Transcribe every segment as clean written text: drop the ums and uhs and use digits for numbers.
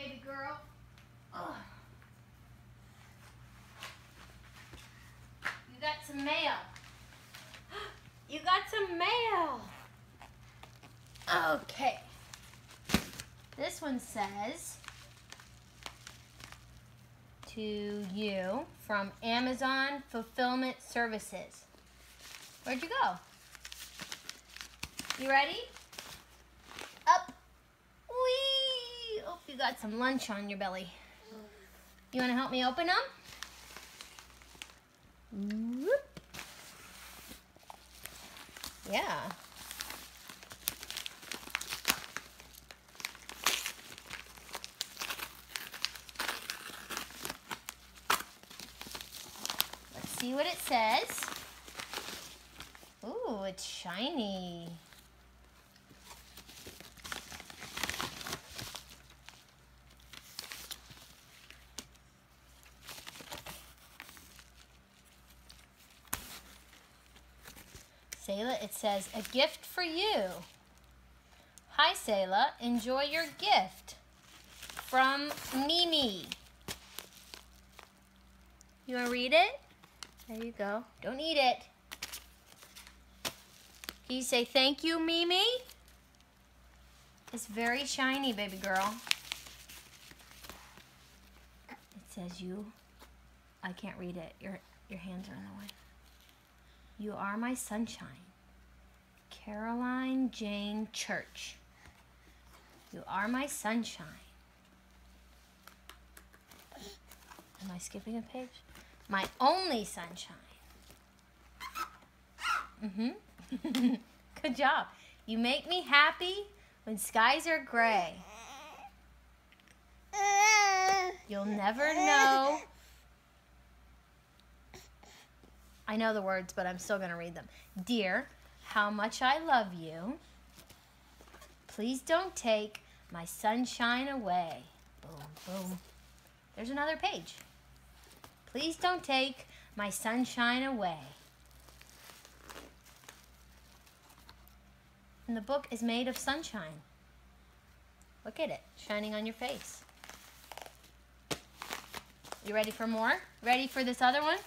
baby girl. Ugh. You got some mail. You got some mail. Okay. This one says, to you from Amazon Fulfillment Services. Where'd you go? You ready? Up. Whee! Oh, you got some lunch on your belly. You want to help me open them? Whoop. Yeah. Let's see what it says. Ooh, it's shiny. Sayla, it says, a gift for you. Hi, Sayla. Enjoy your gift. From Mimi. You want to read it? There you go. Don't eat it. Can you say thank you, Mimi? It's very shiny, baby girl. It says you. I can't read it. Your hands are in the way. You are my sunshine. Caroline Jane Church. You are my sunshine. Am I skipping a page? My only sunshine. Good job. You make me happy when skies are gray. You'll never know. I know the words, but I'm still going to read them. Dear, how much I love you. Please don't take my sunshine away. Boom, boom. There's another page. Please don't take my sunshine away. And the book is made of sunshine. Look at it, shining on your face. You ready for more? Ready for this other one?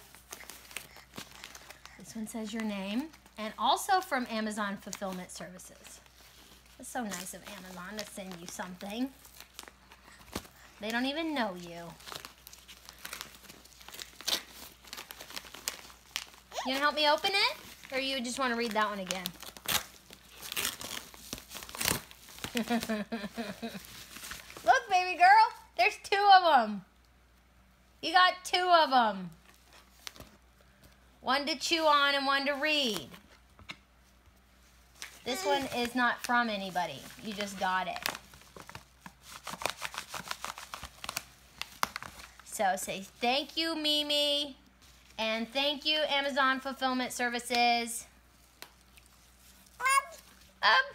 This one says your name, and also from Amazon Fulfillment Services. It's so nice of Amazon to send you something. They don't even know you. You gonna help me open it? Or you just want to read that one again? Look, baby girl, there's 2 of them. You got 2 of them. One to chew on and one to read. This one is not from anybody. You just got it. So say thank you, Mimi. And thank you, Amazon Fulfillment Services. Up.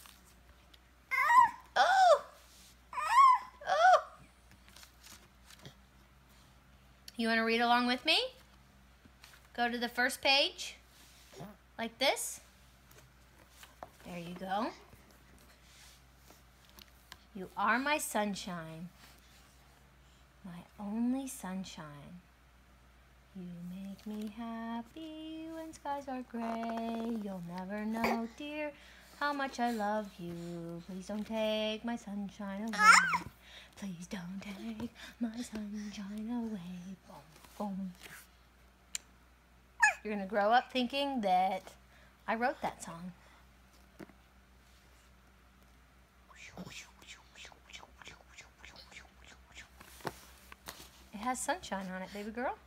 Oh. Oh. You want to read along with me? Go to the first page, like this. There you go. You are my sunshine, my only sunshine. You make me happy when skies are gray. You'll never know, dear, how much I love you. Please don't take my sunshine away. Please don't take my sunshine away. Boom, boom. You're going to grow up thinking that I wrote that song. It has sunshine on it, baby girl.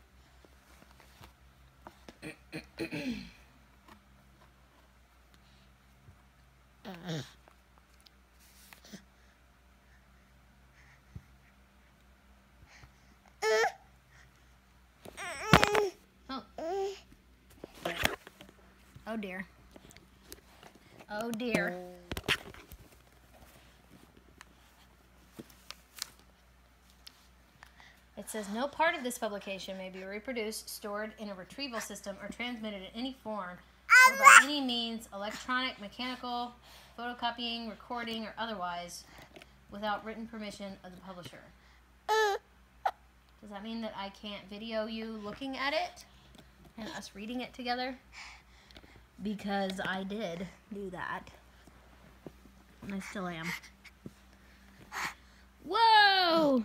Oh. Oh dear. Oh dear. It says no part of this publication may be reproduced, stored in a retrieval system, or transmitted in any form or by any means, electronic, mechanical, photocopying, recording, or otherwise, without written permission of the publisher. Does that mean that I can't video you looking at it and us reading it together? Because I did do that. And I still am. Whoa!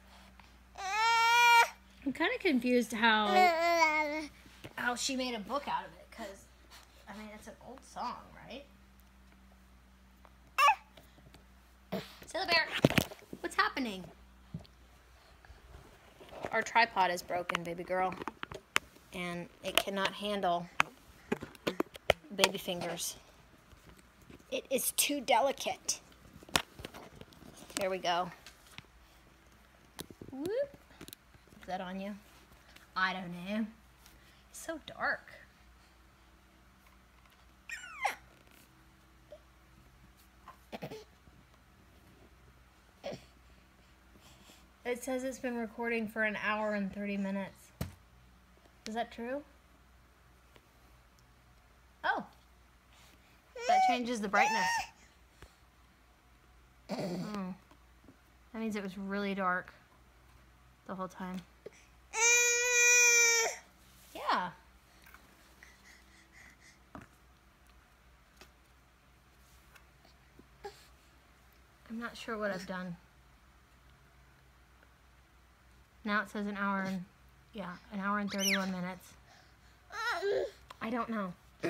I'm kind of confused how she made a book out of it, because, I mean, it's an old song, right? Silly Bear, what's happening? Our tripod is broken, baby girl, and it cannot handle baby fingers. It is too delicate. There we go. Whoop. Is that on you? I don't know. It's so dark. It says it's been recording for 1 hour and 30 minutes. Is that true? Oh. That changes the brightness. Oh. That means it was really dark the whole time. Yeah. I'm not sure what I've done. Now it says 1 hour and, 1 hour and 31 minutes. I don't know.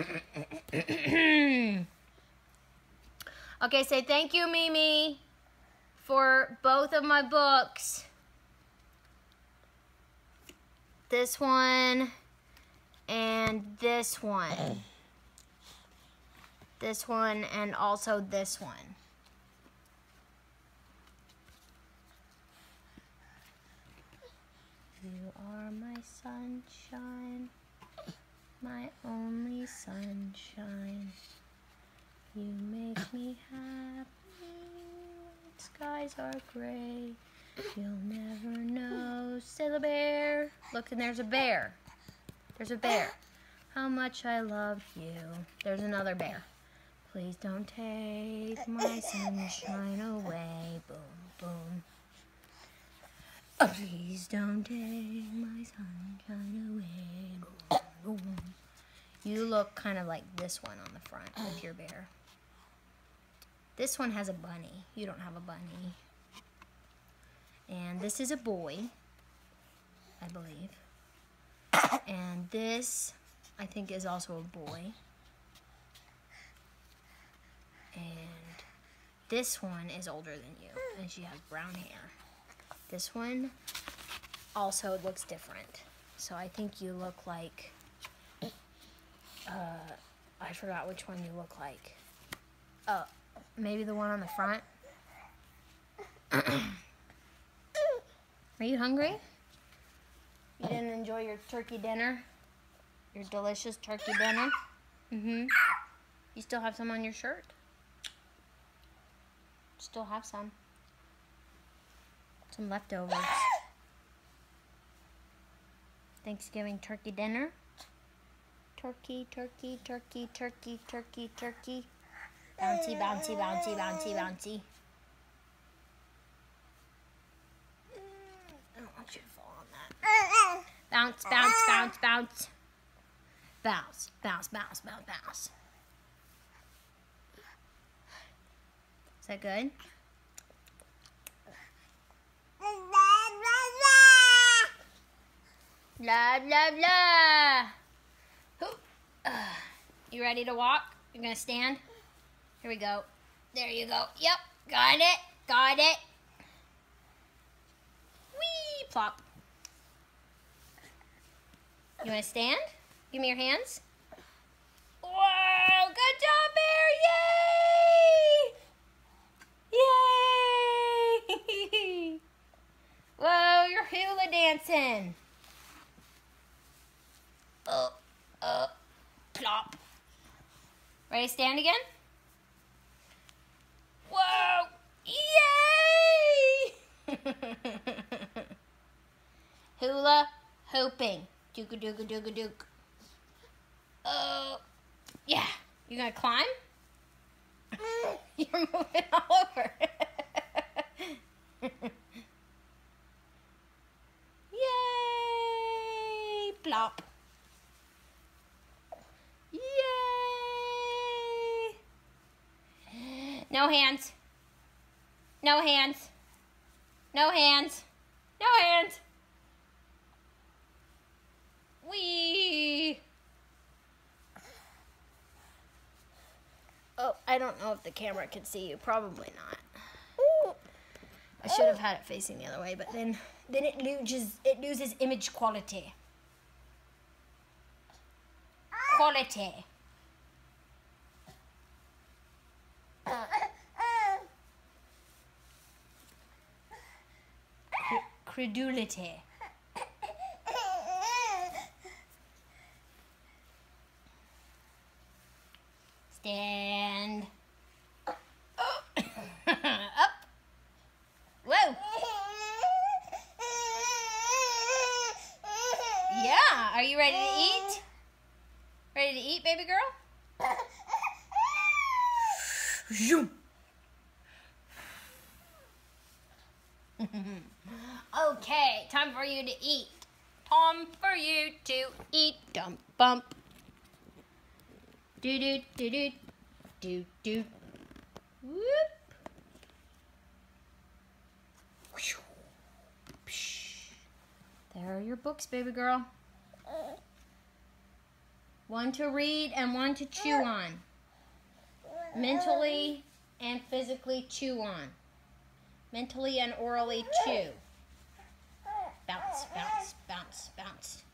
Okay, say thank you, Mimi, for both of my books. This one and this one. This one and also this one. You are my sunshine, my only sunshine. You make me happy when skies are gray. You'll never know. Silly Bear. Look, and there's a bear. There's a bear. How much I love you. There's another bear. Please don't take my sunshine away. Boom, boom. Oh, please don't take my sunshine away. Boom, boom. You look kind of like this one on the front with your bear. This one has a bunny. You don't have a bunny. And this is a boy, I believe. And this, I think, is also a boy. And this one is older than you, and she has brown hair. This one also looks different. So I think you look like, I forgot which one you look like. Maybe the one on the front. Are you hungry? You didn't enjoy your turkey dinner? Your delicious turkey dinner? You still have some on your shirt? Still have some. Some leftovers. Thanksgiving turkey dinner. Turkey, turkey, turkey, turkey, turkey, turkey. Bouncy, bouncy, bouncy, bouncy, bouncy. I don't want you to fall on that. Bounce, bounce, bounce, bounce. Bounce, bounce, bounce, bounce, bounce. Is that good? La, la, la. You ready to walk? You're going to stand? Here we go. There you go. Yep, got it. Got it. Whee! Plop. You want to stand? Give me your hands. Whoa! Good job, Bear! Yay! Yay! Whoa, you're hula dancing. Plop. Ready to stand again? Whoa! Yay! Hula hooping. Dooka dooka dooka dook. Oh, yeah. You gonna climb? You're moving all over. stop. Yay! No hands. No hands. No hands. No hands. Wee. Oh, I don't know if the camera can see you. Probably not. I should have had it facing the other way, but then it loses image quality. Quality. Credulity. Stand. Up. Whoa. Yeah, are you ready to eat? Ready to eat, baby girl? Zoom. Okay, time for you to eat. Time for you to eat. Dump bump. Do do do do do do. Whoop. There are your books, baby girl. One to read and one to chew on. Mentally and physically chew on. Mentally and orally chew. Bounce, bounce, bounce, bounce.